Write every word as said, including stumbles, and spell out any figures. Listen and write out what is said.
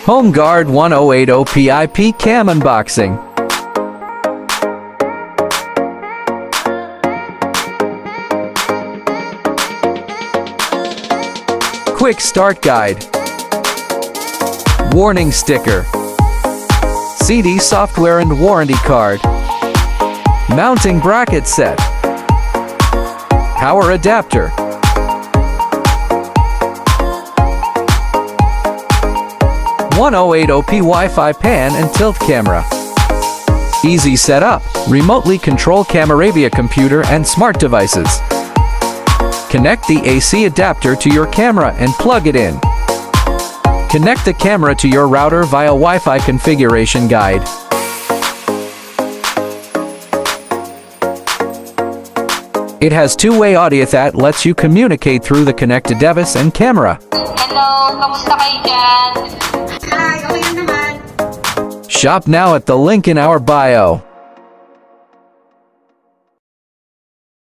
HomeGuard one oh eight oh P I P Cam Unboxing. Quick Start Guide. Warning Sticker. C D Software and Warranty Card. Mounting Bracket Set. Power Adapter. one oh eight oh p Wi-Fi Pan and Tilt Camera. Easy setup. Remotely control Cameravia computer and smart devices. Connect the A C adapter to your camera and plug it in. Connect the camera to your router via Wi-Fi configuration guide. It has two-way audio that lets you communicate through the connected device and camera. Hello, kamusta kayo dyan? Hi, okay lang naman. Shop now at the link in our bio.